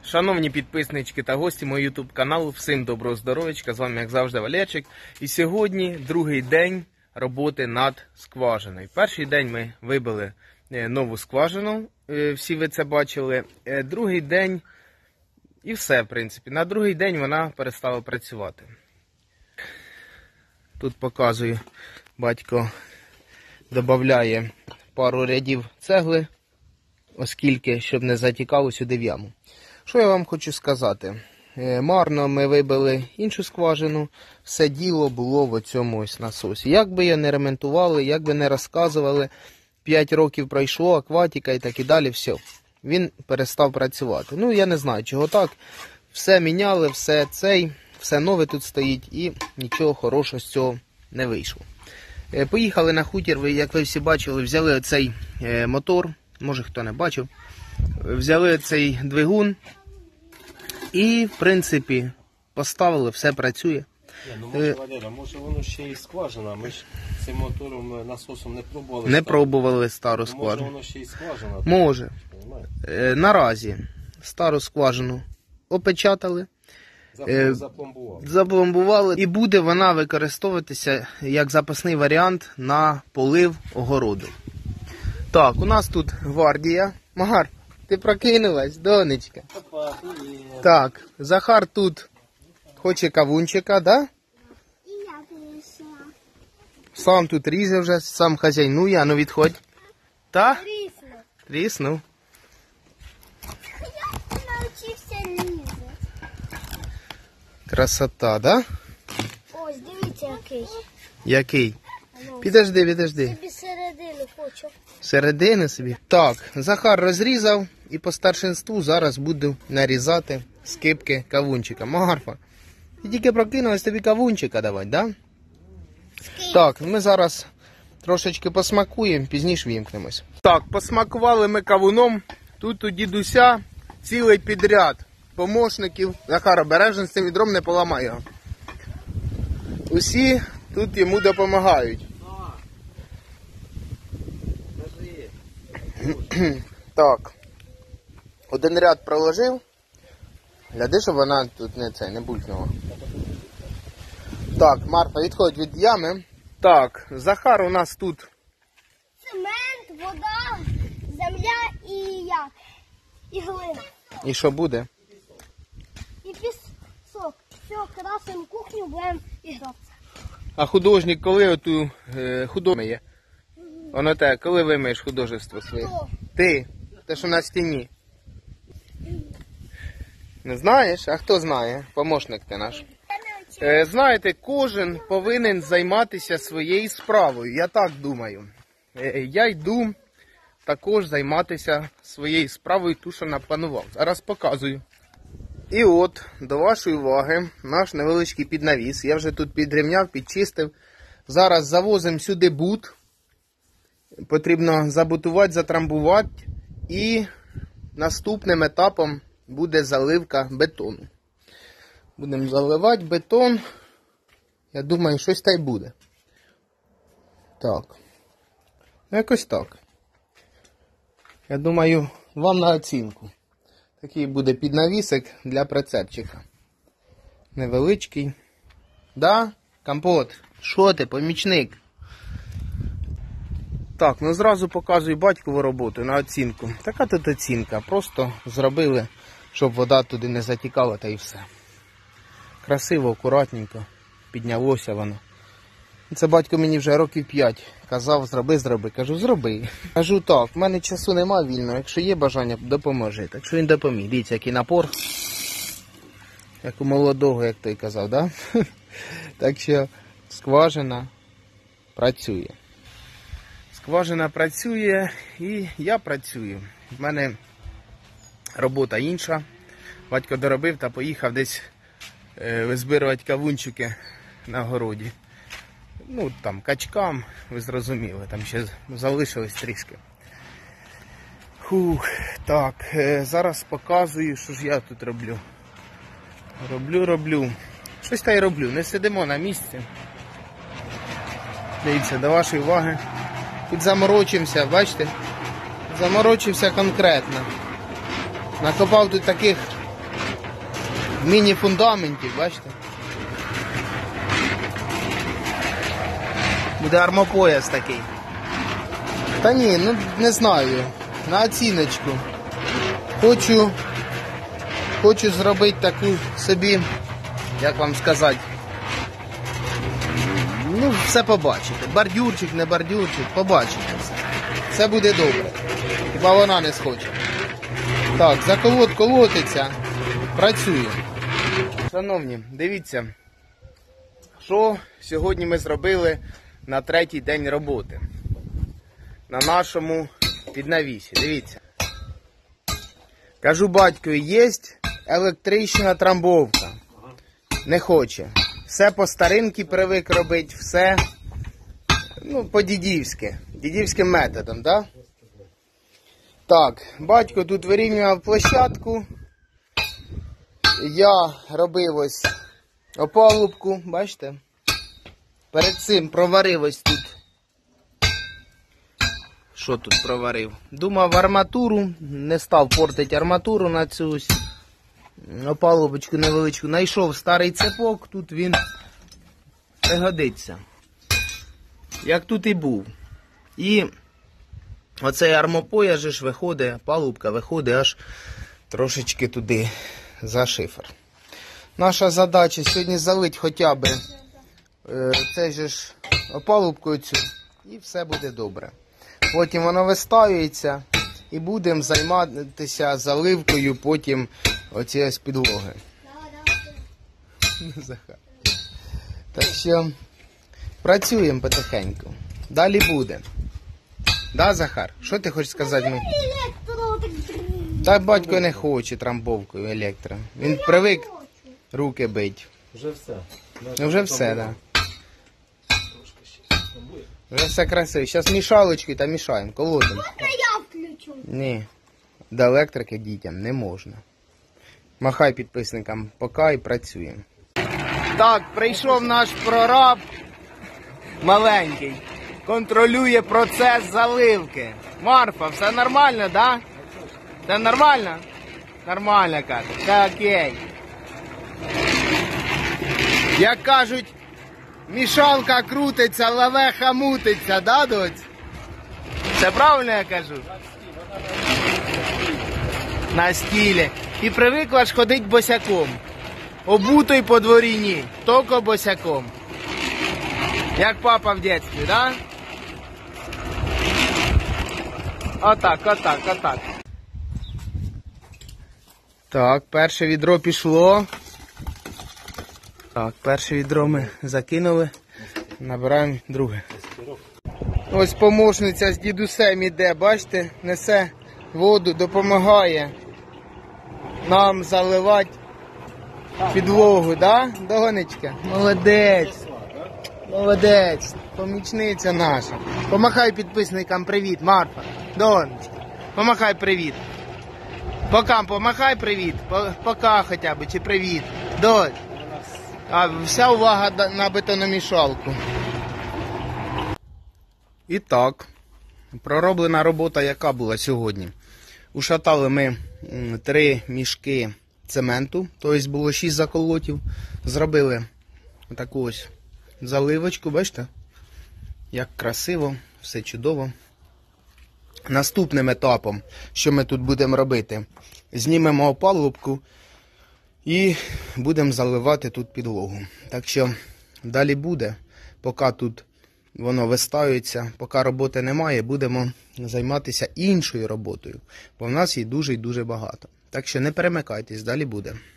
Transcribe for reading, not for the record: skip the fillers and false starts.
Шановні підписнички та гості мого YouTube каналу, всім доброго здоров'ячка, з вами як завжди Валерчик. І сьогодні другий день роботи над скважиною. Перший день ми вибили нову скважину, всі ви це бачили. Другий день і все, в принципі. На другий день вона перестала працювати. Тут показую, батько додає пару рядів цегли, оскільки, щоб не затікало сюди в яму. Що я вам хочу сказати? Марно ми вибили іншу скважину, все діло було в цьому ось насосі. Як би я не ремонтували, як би не розказували, 5 років пройшло, акватика і так і далі, все. Він перестав працювати. Ну, я не знаю, чого так. Все міняли, все нове тут стоїть і нічого хорошого з цього не вийшло. Поїхали на хутір, як ви всі бачили, взяли оцей мотор, може хто не бачив. Взяли цей двигун і, в принципі, поставили, все працює. Може, Валера, може воно ще і скважина, ми ж цим мотором, насосом не пробували. Не пробували стару скважину. Може воно ще і скважина? Може. Наразі стару скважину опечатали, запломбували і буде вона використовуватися як запасний варіант на полив огороду. Так, у нас тут гвардія. Магар, ти прокинулась, донечка? Так, Захар тут хоче кавунчика, да? І я принесла. Сам тут різе вже, сам хазяйнує, а ну відходь. Та? Тріснув. Тріснув. Я навчився різати. Красота, да? Ось, дивіться який. Який? Підожди. Собі середину хочу. Середини собі. Так, Захар розрізав і по старшинству зараз буду нарізати скибки кавунчика. Магарфа, ти тільки прокинулась, тобі кавунчика давати, да? Так, ми зараз трошечки посмакуємо, пізніше вімкнемось. Так, посмакували ми кавуном. Тут у дідуся цілий підряд помощників. Захар, обережно з цим відром, не поламай його. Усі тут йому допомагають. Так, один ряд проложив. Гляди, щоб вона тут не булькнула. Так, Марфа, відходь від ями. Так, Захар у нас тут. Цемент, вода, земля і глина. І що буде? І пісок. Все, красимо кухню, будемо ігратися. А художник коли оту художник? Воно те, коли вимиєш художество своє? Хто? Ти. Те, що на стіні. Не знаєш? А хто знає? Помощник ти наш. Знаєте, кожен повинен займатися своєю справою. Я так думаю. Я йду також займатися своєю справою, ту, що напанував. Зараз показую. І от, до вашої уваги, наш невеличкий піднавіс. Я вже тут підрівняв, підчистив. Зараз завозимо сюди бут. Потрібно забутувати, затрамбувати. І наступним етапом буде заливка бетону. Будемо заливати бетон. Я думаю, щось та й буде. Так. Якось так. Я думаю, вам на оцінку. Такий буде піднавісик для прицепчика. Невеличкий. Да? Компот? Що ти, помічник? Так, ну зразу показую батькову роботу на оцінку. Така тут оцінка. Просто зробили, щоб вода туди не затікала, та і все. Красиво, акуратненько. Піднялося воно. Це батько мені вже років 5 казав, зроби. Кажу, зроби. Кажу так, в мене часу нема вільно, якщо є бажання, допоможи. Так що він допоміг. Дивіться, який напор. Як у молодого, як той казав, да? Так що скважина працює. Скважина працює і я працюю. В мене робота інша. Батько доробив та поїхав десь визбирувати кавунчики на городі. Ну, там, качкам, ви зрозуміли, там ще залишилось трішки. Так, зараз показую, що ж я тут роблю. Роблю. Щось та й роблю, не сидимо на місці. Дивіться, до вашої уваги. Тут заморочився, бачите? Заморочився конкретно. Накопав тут таких міні-фундаментів, бачите? Буде армопояс такий. Та ні, ну не знаю. На оціночку. Хочу зробити таку собі, як вам сказати. Ну, все побачите. Бордюрчик, не бордюрчик, побачите все. Все буде добре. Хіба вона не схоче. Так, заколот колотиться. Працює. Шановні, дивіться, що сьогодні ми зробили на 3-й день роботи. На нашому піднавісі. Дивіться. Кажу батькові, є електрична трамбовка. Не хоче. Все по старинки привик робити, все по-дідівськи. Дідівським методом, да? Так, батько тут вирівнював площадку. Я робив ось опалубку, бачите? Перед цим проварив ось тут. Що тут проварив? Думав арматуру, не став портити арматуру на цю ось опалубочку невеличку. Найшов старий цепок, тут він пригодиться. Як тут і був. І оцей армопояс же ж виходить, палубка виходить аж трошечки туди за шифер. Наша задача сьогодні залити хоча б цей же ж опалубкою цю і все буде добре. Потім воно вистаюється і будемо займатися заливкою потім оцієї підлоги. Так що працюємо потихеньку. Далі буде. Да, Захар? Що ти хочеш сказати? Та батько не хоче трамбовкою електро. Він привик руки бить. Вже все. Вже все, так. Вже все красиво. Зараз мішалочки та мішаємо, колотимо. Можна я включу? Ні, до електрики дітям не можна. Махай підписникам пока і працюємо. Так, прийшов наш прораб маленький. Контролює процес заливки. Марфа, все нормально, да? Все нормально? Нормально, каже. Все окей. Як кажуть, мішалка крутиться, лавеха мутиться, да, доць? Це правильно я кажу? На стілі. І привикла ж ходить босяком. Обутий по дворі ні, тільки босяком. Як папа в дитинстві, да? Отак, отак, отак. Так, перше відро пішло. Так, перше відро ми закинули. Набираємо друге. Ось помощниця з дідусем іде, бачите, несе воду, допомагає нам заливати підлогу, да, Донечка? Молодець. Молодець, помічниця наша. Помахай підписникам привіт, Марфа. Донечка, помахай привіт. Покам помахай привіт, пока хоча б, чи привіт. Донь. А вся увага на бетономішалку. І так, пророблена робота яка була сьогодні? Ушатали ми 3 мішки цементу, тобто було 6 заколотів. Зробили таку ось заливочку, бачите? Як красиво, все чудово. Наступним етапом, що ми тут будемо робити, знімемо опалубку і будемо заливати тут підлогу. Так що далі буде, поки тут воно вистаюється, поки роботи немає, будемо займатися іншою роботою, бо в нас її дуже і дуже багато. Так що не перемикайтесь, далі буде.